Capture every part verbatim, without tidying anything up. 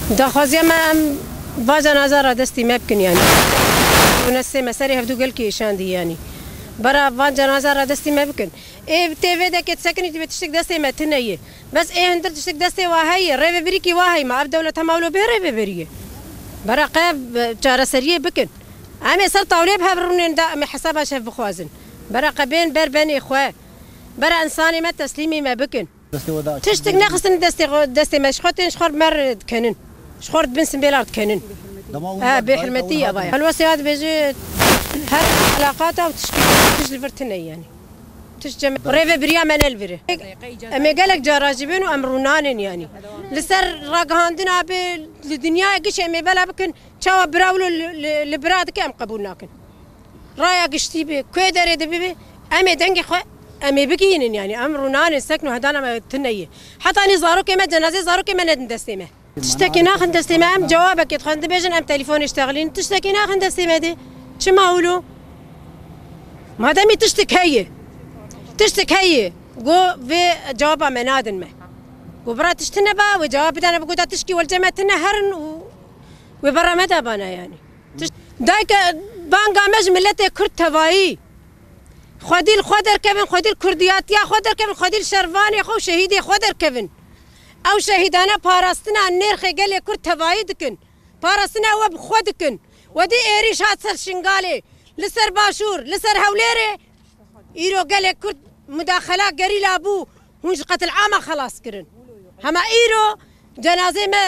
دخوازی ما ام باز نظر دستی مبکن یعنی ونسه مسری هفدو گل کی شاندی یعنی برا وان جنازه را دستی مبکن ای تیوی ده که سکنی تی بتشتک دستی متنیه بس ای هندر تشتک دستی واهی ریو بری کی واهی ما اب دولت همولو به ریو بریه برا قاب چاره سریه بکن امی سر طاوله به برون دا امی حسابها شف بخوازن برا قبین بر بنی خواه برا انسانی ما تسلیمی ما بکن تشتك ناقصن دستي دستي مش خوتين شخور مر كنن شخور بنسن بيلارد كنن اه بحرمتي ابايا الوصيات بيجي هاد علاقاتها وتشكي تشكي فرتنا يعني تشجم ريفي بريا من الفري امي قالك جراجبين وامرونان يعني لسر راقهاندنا بالدنيا قش امي بلا بكن تشاو براولو لبرادك ام قبولناكن رايا قشتي بي كويدر دبي امي دنقي خو امي بكين يعني امرونان سكنوا هدانا ما تنيه حتى اني زاروكي ما جنازه زاروكي ما ندستيمه تشتكي ناخذ دستيمه ام جوابك يدخل بيجن ام تليفون يشتغلين تشتكي ناخذ دستيمه دي شو ما اقولوا ما دامي تشتك هي تشتك هي جو في جواب منادن ما وبرات تشتنبا وجواب انا بقول تشكي والجماعه تنهرن و... وبرا مدى بانا يعني تش... دايك بانغا مجملته كرت تواي خودیل خودر کبن خودیل کردیات یا خودر کبن خودیل شروانی خو شهیدی خودر کبن او شهیدانه پاراستنا نرخ گله کرد توایی دکن پاراستنا و بخود کن ودی ایریش هات سر شنگاله لسر باشور لسر هولیره ایرو گله کرد مداخله گریل ابو هونج قتل عامه خلاص کرن هما ایرو جنازه ما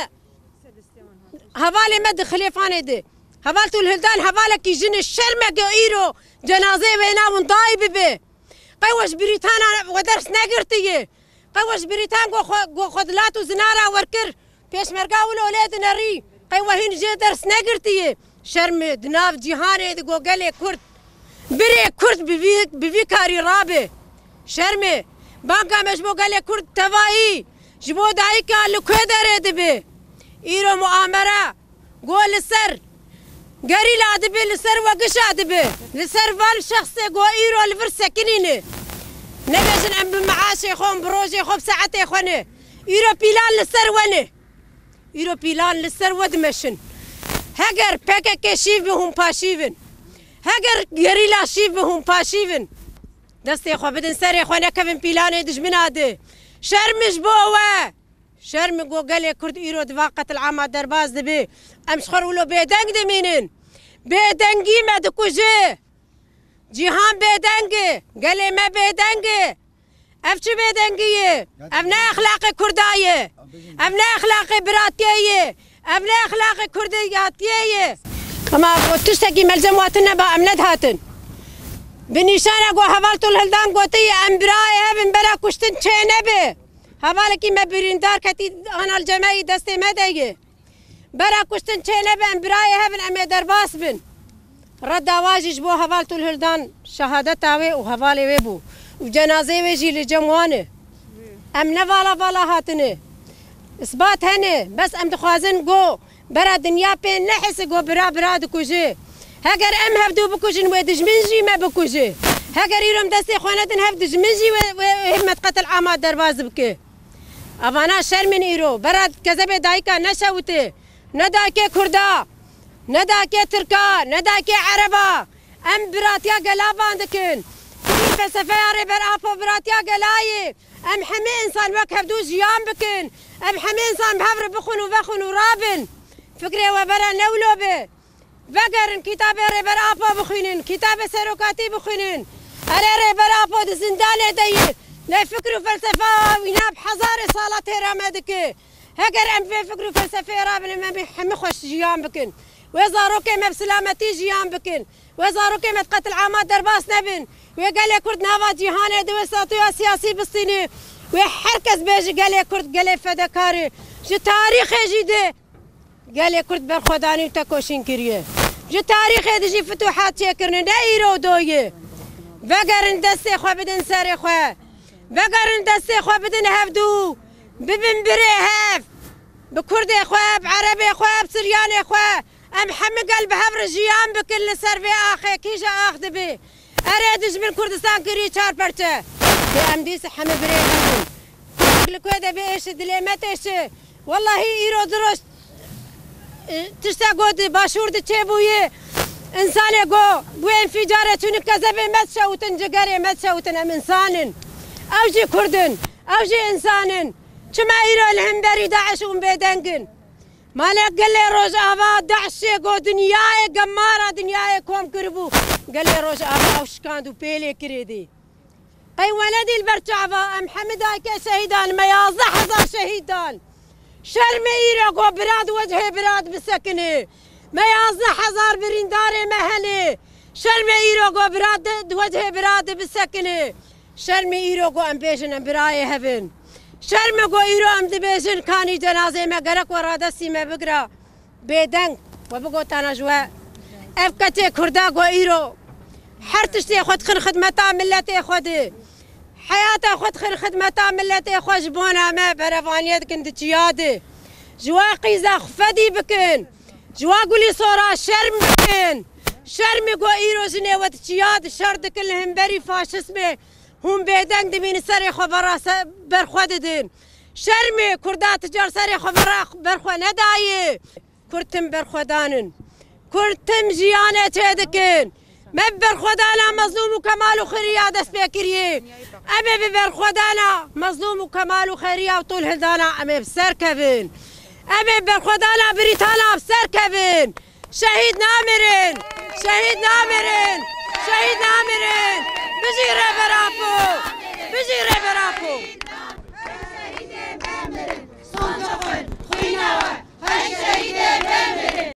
حواله ما دخلیفانه ده حوالتو الهلدان حواله کی جن الشرمه ایرو جنازه وینا ون طایب به قوش بریتانا و درس نگرتیه قوش بریتان گو گو خدلات و زنارا ورکر پیش مرگا ول اولاد نری قوه هین جه درس نگرتیه شرم دناف جهان گو گله کرد بری کرد بوی بوی کاری رابه شرم بانکا مش بو گله کرد توایی جبو دای کال کو دره دبه ایرو مؤامره گول سر قريل عدبي لسر وقش عدبي لسر فالشخص قو ايرو الفر سكنيني نبيجن ام بمعاشي خون بروجي خو بساعتي خونه ايرو بيلان لسر ونه ايرو بيلان لسر ودمشن هاجر بكا كشيفهم باشيفن هاجر قريلا شيفهم باشيفن دستي خو بدن سري خونه كفن بيلان دجمن هذا شرمش بوه شرم قو قال كرد ايرو دفاقة العامة درباز دبي امش خرولو بيدنگ دمينن بيدنگي ما دكوجي جيهان بيدنگي قال ما بيدنگي افش بيدنگي ابنا اخلاق كردايه ابنا اخلاق براتيه ابنا اخلاق كردياتيه كما تشتكي ملزماتنا با امند هاتن بنيشانا قو حوالتو الهلدان قوتي امبراي هبن بلا كشتن چينبه حوالكي ما بريندار كتي انا الجماعي دستي ما دايه برا كشتن چينبه امبراي هبن امي درباس بن رد واجج بو حوالتو الهلدان شهادتاوي وحوالي ويبو وجنازي ويجي لجموانه ام نوالا والا هاتنه اثبات هنه بس ام دخوازن قو برا دنيا بين نحس قو برا برا دكوجي هاگر ام هفدو بكوجن ودجمنجي ما بكوجي هاگر يروم دستي خوانتن هف دجمنجي وهمت قتل عامات درباز بكي افانا شرمن ايرو برا كذب دايكا نشوته نداكي كردا نداكي تركا نداكي عربا ام براتيا قلابان دكن فلسفه ياري برافو براتيا قلاي ام حمي انسان وك هفدو جيان بكن ام حمي انسان بهفر بخون وبخون ورابن فكري وبرا نولو به وگرن کتاب رهبر آپا بخونین کتاب سروکاتی بخونین اره رهبر آپا د زندان دیه نه فکر و فلسفه وینا بحزار سالات رامد که هگر ام في فکر و فلسفه رابن ما همه خوش جیان بکن وزارو که مب سلامتی جیان بکن وزارو که مت قتل عامات درباس نبن وقال كرد نافا جهان دو ساتو سياسي بستيني وحركز بيجي قال كرد قال فدكاري جو تاريخ جديد قال كرد برخداني تكوشين كريه جو تاريخ دجي فتوحات يكرن دايرو دويه بقرن دسي خو بدن ساري خو بقرن دسي خو بدن هفدو ببن بريهف بكرد خو بعربي خو بسرياني خو ام حمي قلب هفر جيان بكل سربي اخي كيجا اخذ بي اريدش من كردستان كري چار پرچه ام ديس حمي بريهف لكو هذا بيش دليمتش والله ايرو درست تشتا قد باشور دچه بويه انسان گو بو انفجاره چون کذب مت شوتن جگره مت شوتن ام انسانن اوجي كردن اوجي انسانن چما ايرو الهمبري داعش ام بدنگن مالك قال لي روز ابا داعش گو دنياي گمارا دنياي كوم كربو قال لي روز ابا وش كاندو بيلي كريدي اي ولدي البرتعبا ام حمد هاك شهيدان ما يازح هزار شهيدان شرمي ايرو گو براد وجهي براد بسكنه ما يازح هزار برينداري مهلي شرمي ايرو گو براد وجهي براد بسكنه شرمي ايرو گو ام بيجن ام براي هبن شرمي گو ايرو ام دبيجن كاني جنازه ما گرك ورا دستي ما بقرا بيدنگ وبگو تانا جوا افكتي كردا گو ايرو حرتشتي خد خر خدمتا ملتي خد حياته خد خر خدمتا ملتي خوش بونا ما برفانيت كنت تشياده جوا قيزا خفدي بكن جوا قولي صورة شرم بكن شرمي گو ايرو جني وتشياد شرد كلهم بري فاشسمي هم بيدنگ دمين سري خبرا برخود دين شرمي كردات تجار سري خبرا برخو ندايه كرتم برخودانن كرتم جيانه تهدكن ما برخودانا مظلوم وكمال وخيريا دس بكريه أبي برخودانا مظلوم وكمال وخيريا وطول هدانا أمي بسركبن أبي برخودانا بريتانا بسركبن شهيد نامرين شهيد نامرين شهيد نامرين بجي ربراكو بجي ربراكو شهيد نامرين